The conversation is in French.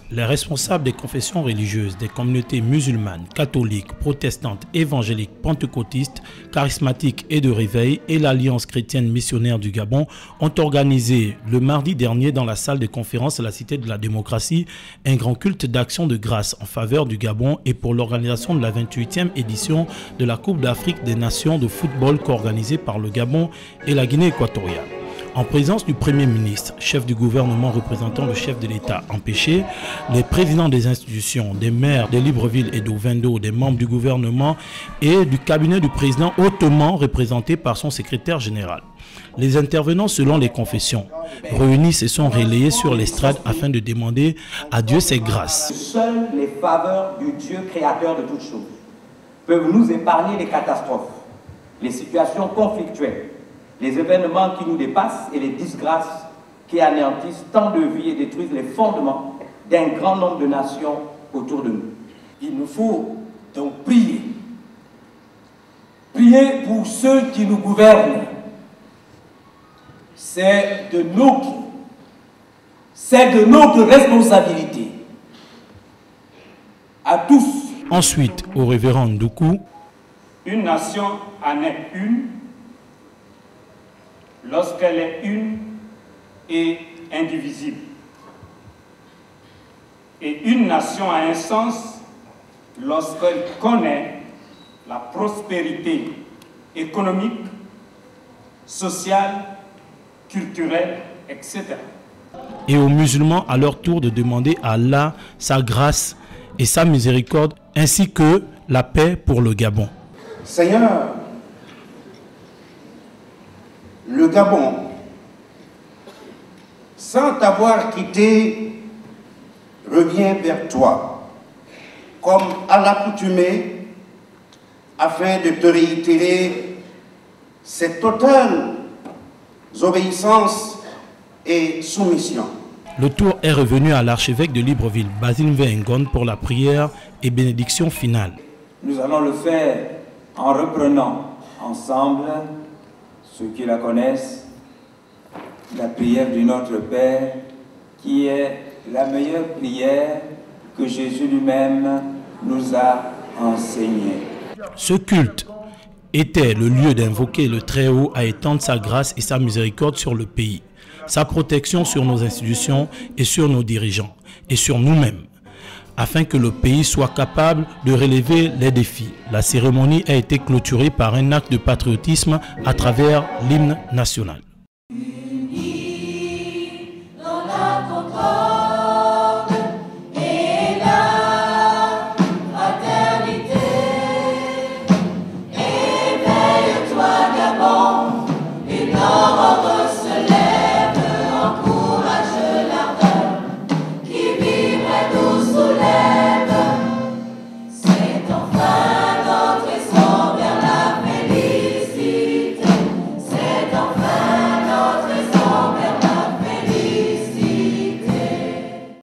les responsables des confessions religieuses, des communautés musulmanes, catholiques, protestantes, évangéliques, pentecôtistes, charismatiques et de réveil et l'Alliance chrétienne missionnaire du Gabon ont organisé le mardi dernier dans la salle de conférence à la Cité de la démocratie un grand culte d'action de grâce en faveur du Gabon et pour l'organisation de la 28e édition de la Coupe d'Afrique des Nations de football co-organisée par le Gabon et la Guinée équatoriale. En présence du Premier ministre, chef du gouvernement représentant le chef de l'État empêché, les présidents des institutions, des maires de Libreville et d'Ovendo, des membres du gouvernement et du cabinet du président hautement représenté par son secrétaire général. Les intervenants selon les confessions réunis se sont relayés sur l'estrade afin de demander à Dieu ses grâces. Seules les faveurs du Dieu créateur de toutes choses peuvent nous épargner les catastrophes, les situations conflictuelles, les événements qui nous dépassent et les disgrâces qui anéantissent tant de vies et détruisent les fondements d'un grand nombre de nations autour de nous. Il nous faut donc prier. Prier pour ceux qui nous gouvernent. C'est de notre responsabilité. À tous. Ensuite, au révérend Ndoukou, une nation en est une lorsqu'elle est une et indivisible. Et une nation a un sens lorsqu'elle connaît la prospérité économique, sociale, culturelle, etc. Et aux musulmans à leur tour de demander à Allah sa grâce et sa miséricorde ainsi que la paix pour le Gabon. Seigneur, le Gabon, sans t'avoir quitté, revient vers toi, comme à l'accoutumée, afin de te réitérer cette totale obéissance et soumission. Le tour est revenu à l'archevêque de Libreville, Basile Mvengon, pour la prière et bénédiction finale. Nous allons le faire en reprenant ensemble, ceux qui la connaissent, la prière du Notre Père, qui est la meilleure prière que Jésus lui-même nous a enseignée. Ce culte était le lieu d'invoquer le Très-Haut à étendre sa grâce et sa miséricorde sur le pays, sa protection sur nos institutions et sur nos dirigeants et sur nous-mêmes, afin que le pays soit capable de relever les défis. La cérémonie a été clôturée par un acte de patriotisme à travers l'hymne national.